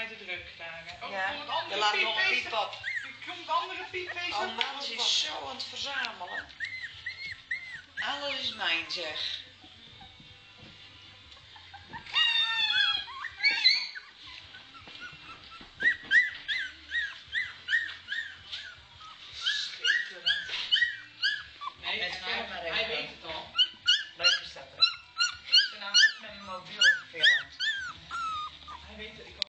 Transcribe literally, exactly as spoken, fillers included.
mij te druk krijgen. Oh, Ja, er komt een andere je laat nog een piepbeest. piep op. Er komt een andere piepbeest. Oh, Mans is zo aan het verzamelen. Alles is mijn, zeg.